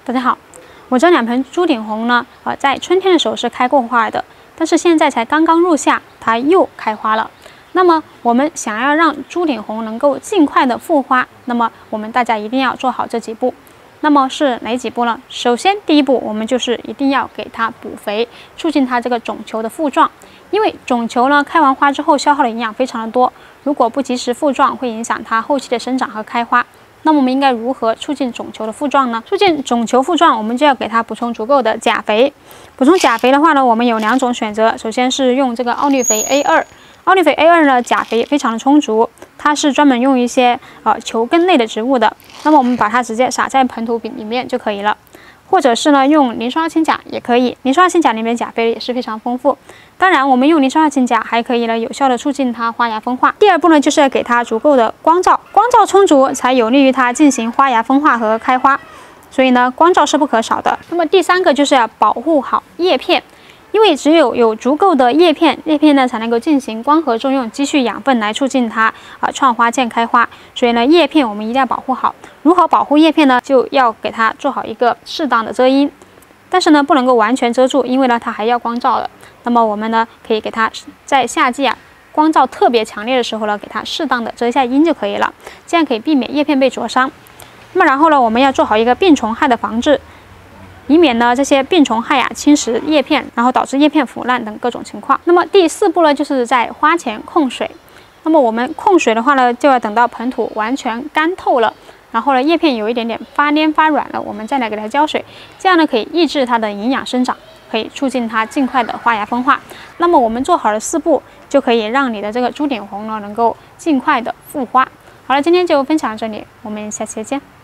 大家好，我这2盆朱顶红呢，在春天的时候是开过花的，但是现在才刚刚入夏，它又开花了。那么我们想要让朱顶红能够尽快的复花，那么大家一定要做好这几步。那么是哪几步呢？首先第一步，我们就是一定要给它补肥，促进它这个种球的复壮。因为种球呢，开完花之后消耗的营养非常的多，如果不及时复壮，会影响它后期的生长和开花。那么我们应该如何促进种球的复壮呢？促进种球复壮，我们就要给它补充足够的钾肥。补充钾肥的话呢，我们有2种选择。首先是用这个奥利肥 A2， 奥利肥 A2 呢，钾肥非常的充足，它是专门用一些球根类的植物的。那么我们把它直接撒在盆土里面就可以了。或者是呢，用磷酸二氢钾也可以，磷酸二氢钾里面钾肥也是非常丰富。当然，我们用磷酸二氢钾还可以呢，有效的促进它花芽分化。第二步呢，就是要给它足够的光照，光照充足才有利于它进行花芽分化和开花。所以呢，光照是不可少的。那么第3个就是要保护好叶片。因为只有足够的叶片呢才能够进行光合作用，积蓄养分来促进它创花见开花。所以呢，叶片我们一定要保护好。如何保护叶片呢？就要给它做好一个适当的遮阴，但是呢不能够完全遮住，因为呢它还要光照的。那么我们呢可以给它在夏季光照特别强烈的时候呢，给它适当的遮一下阴就可以了，这样可以避免叶片被灼伤。那么然后呢，我们要做好一个病虫害的防治。以免呢这些病虫害侵蚀叶片，然后导致叶片腐烂等各种情况。那么第4步呢，就是在花前控水。那么我们控水的话呢，就要等到盆土完全干透了，然后呢叶片有一点点发蔫发软了，我们再来给它浇水，这样呢可以抑制它的营养生长，可以促进它尽快的花芽分化。那么我们做好了4步，就可以让你的这个朱顶红呢能够尽快的复花。好了，今天就分享到这里，我们下期再见。